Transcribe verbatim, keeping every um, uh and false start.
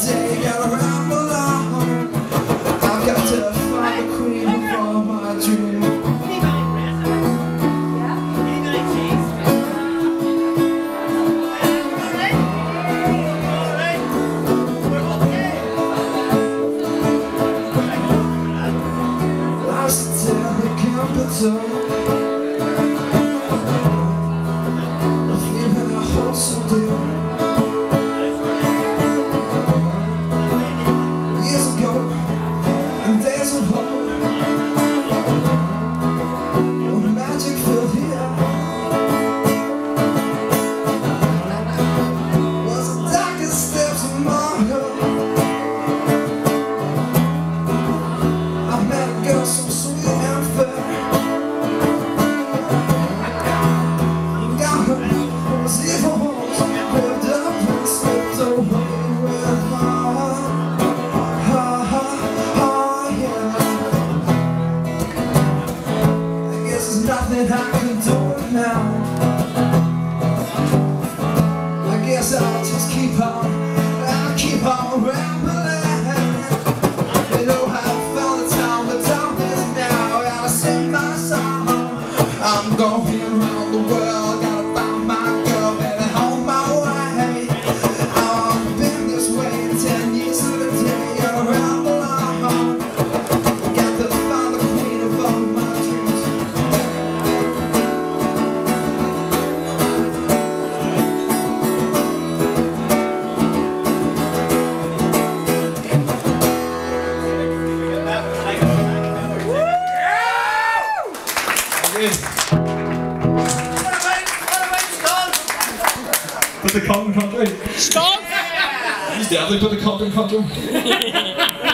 day, gotta ramble on. I've got to find the queen of all my dreams. Last day at the capital, I feel that I hold so dear. Years ago, and days of hope, when magic filled here, was the darkest steps of my hope. I met a girl so sweet and fair. Got her, was evil homes, lived up and slipped away with my heart. There's nothing I can do now. I guess I'll just keep on, I'll keep on rambling. You know how I found the town, the town is now. I gotta sing my song. I'm going around the world, gotta find my girl, baby, on my way. I've been this way ten years to the day, gotta ramble on. Got to find the queen of all my dreams. Put the cotton country. Stop! He's definitely put the cotton country.